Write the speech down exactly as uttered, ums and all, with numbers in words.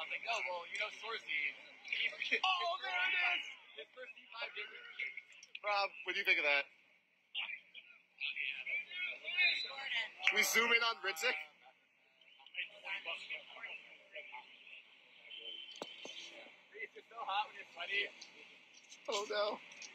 was like, oh, well, you know, Sorsey. Oh, there it is! His first D five didn't even. Rob, what do you think of that? Can we zoom in on Ridzik? It's just so hot when you're sweaty. Oh no.